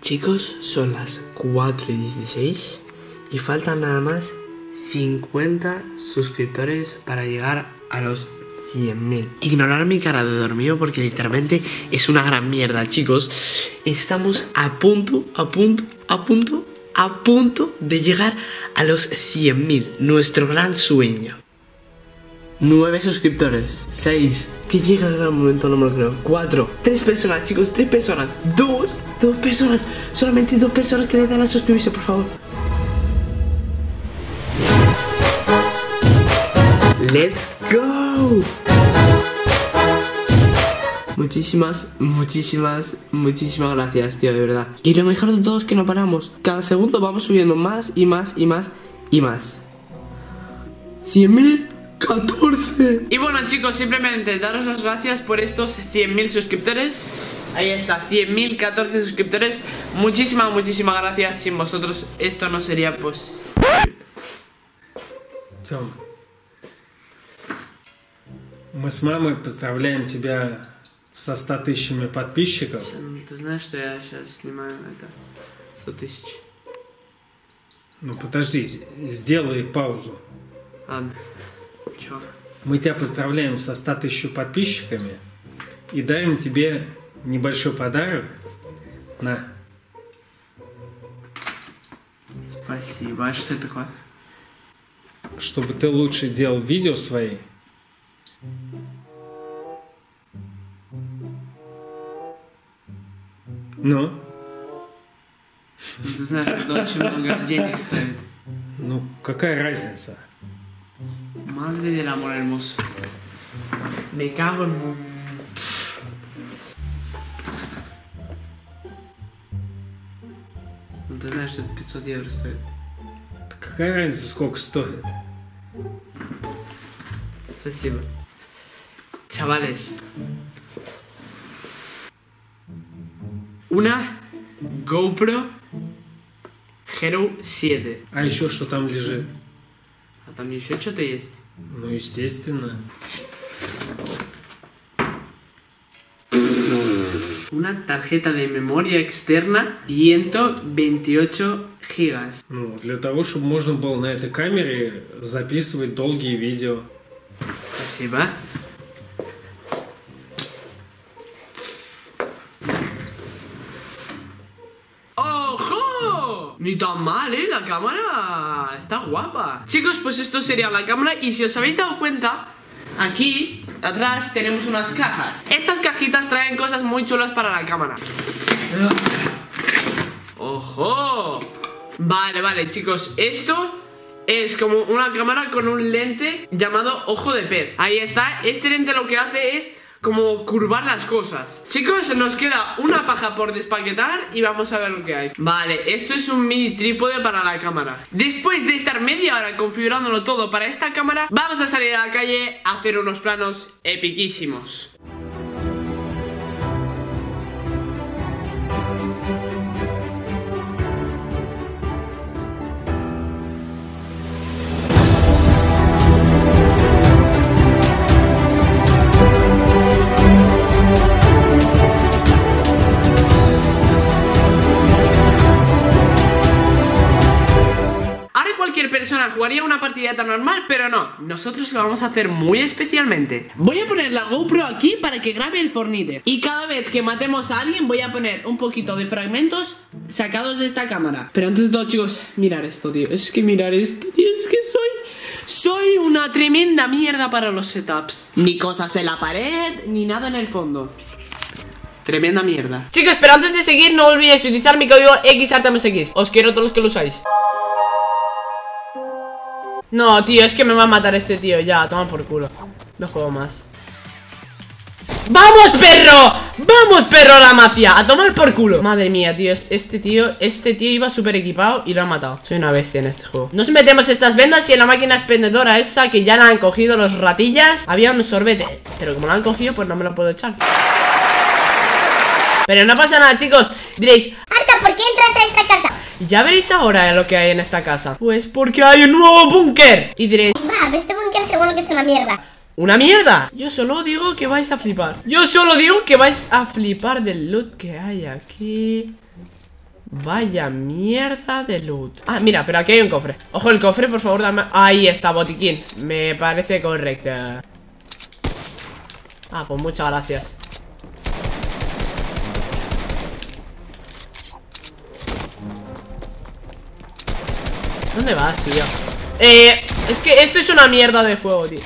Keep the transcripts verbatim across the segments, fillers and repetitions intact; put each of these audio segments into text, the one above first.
Chicos, son las cuatro y dieciséis y faltan nada más cincuenta suscriptores para llegar a los cien mil. Ignorar mi cara de dormido porque literalmente es una gran mierda, chicos. Estamos a punto, a punto, a punto, a punto de llegar a los cien mil. Nuestro gran sueño. nueve suscriptores. seis. Que llega el gran momento, no me lo creo. cuatro. tres personas, chicos, tres personas. dos. dos personas. Solamente dos personas que le dan a suscribirse, por favor. ¡Let's go! Muchísimas, muchísimas, muchísimas gracias, tío, de verdad. Y lo mejor de todo es que no paramos. Cada segundo vamos subiendo más y más y más y más. cien mil catorce. Y bueno, chicos, simplemente daros las gracias por estos cien mil suscriptores. Ahí está, cien mil catorce suscriptores. Muchísimas, muchísimas gracias. Sin vosotros esto no sería posible. Тём, мы с мамой поздравляем тебя со ста тысячами подписчиков. Ты знаешь, что я сейчас снимаю это сто тысяч. Ну подожди, сделай паузу. Ладно. Чё? Мы тебя поздравляем со ста тысячами подписчиками и дарим тебе небольшой подарок. На. Спасибо. А что это такое? Чтобы ты лучше делал видео свои. Ну? Ты знаешь, это очень много денег стоит. Ну, какая разница? Madre del amor hermoso. Me cago en... Ну ты знаешь, что это пятьсот евро стоит. Какая разница, сколько стоит? Спасибо. Chavales. Una GoPro Hero siete. А еще что там лежит? А там еще что-то есть? Ну, естественно. Una tarjeta de memoria externa ciento veintiocho gigas. Ну, для того, чтобы можно было на этой камере записывать долгие видео. Спасибо. ¡Ojo! Ni tan mal, ¿eh? La cámara está guapa. Chicos, pues esto sería la cámara. Y si os habéis dado cuenta, aquí atrás tenemos unas cajas. Estas cajitas traen cosas muy chulas para la cámara. ¡Ojo! Vale, vale, chicos. Esto es como una cámara con un lente llamado ojo de pez. Ahí está. Este lente lo que hace es como curvar las cosas. Chicos, nos queda una paja por despaquetar y vamos a ver lo que hay. Vale, esto es un mini trípode para la cámara. Después de estar media hora configurándolo todo para esta cámara, vamos a salir a la calle a hacer unos planos epiquísimos. Persona jugaría una partida tan normal, pero no, nosotros lo vamos a hacer muy especialmente. Voy a poner la GoPro aquí para que grabe el Fornite. Y cada vez que matemos a alguien voy a poner un poquito de fragmentos sacados de esta cámara. Pero antes de todo, chicos, mirar esto, tío. Es que mirar esto, tío, es que soy Soy una tremenda mierda para los setups. Ni cosas en la pared, ni nada en el fondo. Tremenda mierda. Chicos, pero antes de seguir, no olvidéis utilizar mi código X A R T M S X. Os quiero a todos los que lo usáis. No, tío, es que me va a matar este tío. Ya, toma por culo. No juego más. ¡Vamos, perro! ¡Vamos, perro, la mafia! ¡A tomar por culo! Madre mía, tío, este tío Este tío iba súper equipado y lo ha matado. Soy una bestia en este juego. Nos metemos estas vendas y en la máquina expendedora esa que ya la han cogido los ratillas había un sorbete, pero como la han cogido, pues no me lo puedo echar. Pero no pasa nada, chicos. Diréis, Arta, ¿por qué entras a esta casa? ya veréis ahora lo que hay en esta casa. Pues porque hay un nuevo búnker. Y diréis, Va, este búnker seguro que es una mierda. ¿una mierda? Yo solo digo que vais a flipar. Yo solo digo que vais a flipar del loot que hay aquí. Vaya mierda de loot. Ah, mira, pero aquí hay un cofre. Ojo el cofre, por favor, dame. Ahí está, botiquín. Me parece correcto. Ah, pues muchas gracias. ¿Dónde vas, tío? Eh, es que esto es una mierda de juego, tío.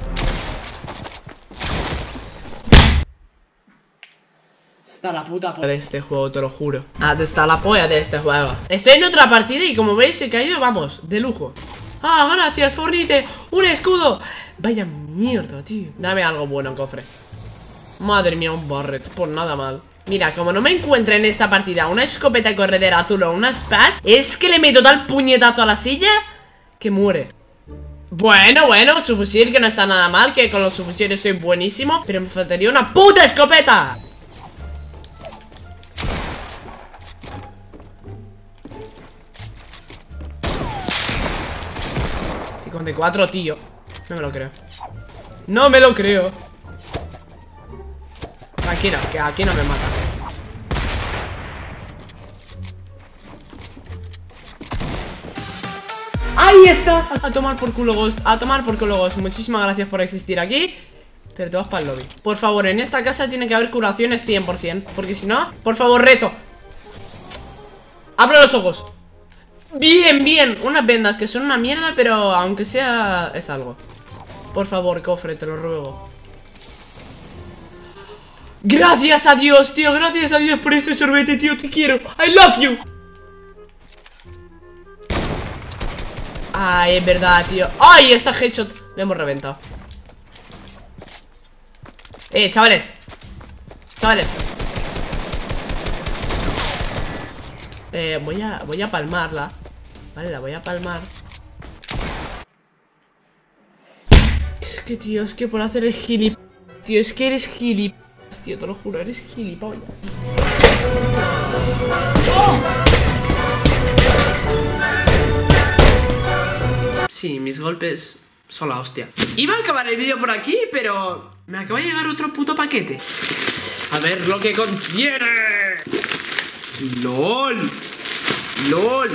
Está la puta polla de este juego, te lo juro. Ah, está la polla de este juego. Estoy en otra partida y como veis he caído, vamos, de lujo. Ah, gracias, Fornite. Un escudo. Vaya mierda, tío. Dame algo bueno, cofre. Madre mía, un Barret. Por nada mal. Mira, como no me encuentre en esta partida una escopeta corredera azul o una Spaz, es que le meto tal puñetazo a la silla que muere. Bueno, bueno, su fusil que no está nada mal, que con los subfusiles soy buenísimo, pero me faltaría una puta escopeta. cincuenta y cuatro, tío. No me lo creo. No me lo creo. Tranquilo, que aquí no me mata. ¡Ahí está! A tomar por culo, Ghost. A tomar por culo, Ghost. Muchísimas gracias por existir aquí. Pero te vas para el lobby. Por favor, en esta casa tiene que haber curaciones cien por cien. Porque si no, por favor, rezo. Abro los ojos. Bien, bien. Unas vendas que son una mierda, pero aunque sea, es algo. Por favor, cofre, te lo ruego. Gracias a Dios, tío. Gracias a Dios por este sorbete, tío. Te quiero. I love you. Ay, es verdad, tío. Ay, esta headshot. Le hemos reventado. Eh, chavales. Chavales. Eh, voy a, voy a palmarla. Vale, la voy a palmar. Es que, tío, es que por hacer el gilip... Tío, es que eres gilip... Tío, te lo juro, eres gilipollas. ¡Oh! Sí, mis golpes son la hostia. Iba a acabar el vídeo por aquí, pero me acaba de llegar otro puto paquete. A ver lo que contiene. LOL. LOL.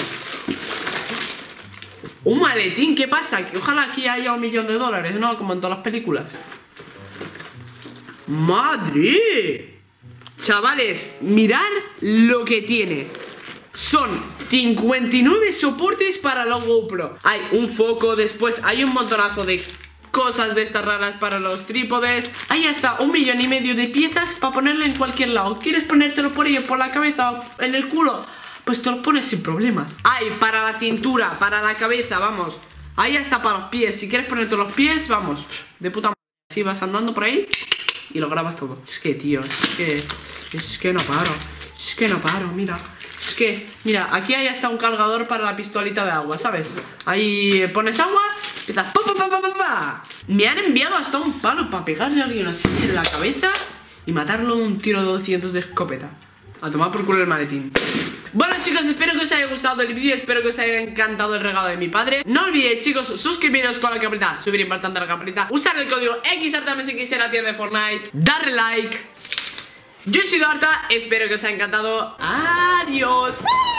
Un maletín, ¿qué pasa? Que ojalá aquí haya un millón de dólares, ¿no? Como en todas las películas. ¡Madre! Chavales, mirad lo que tiene. Son cincuenta y nueve soportes para la GoPro. Hay un foco, después hay un montonazo de cosas de estas raras para los trípodes. Hay hasta un millón y medio de piezas para ponerle en cualquier lado. ¿Quieres ponértelo por ello, por la cabeza o en el culo? Pues te lo pones sin problemas. Hay para la cintura, para la cabeza, vamos. Hay hasta para los pies. Si quieres ponerte los pies, vamos, de puta madre. Si vas andando por ahí y lo grabas todo. Es que, tío, es que... Es que no paro. Es que no paro, mira. Es que, mira, aquí hay hasta un cargador para la pistolita de agua, ¿sabes? Ahí pones agua, empiezas pa, pa, pa, pa, pa, pa. Me han enviado hasta un palo para pegarle a alguien así en la cabeza y matarlo de un tiro de doscientos de escopeta. A tomar por culo el maletín. Bueno, chicos, espero que os haya gustado el vídeo. Espero que os haya encantado el regalo de mi padre. No olvidéis, chicos, suscribiros con la campanita, subir importante la campanita, usar el código X R T M si quisiera tienda de Fortnite, darle like. Yo soy Darta, espero que os haya encantado. Adiós.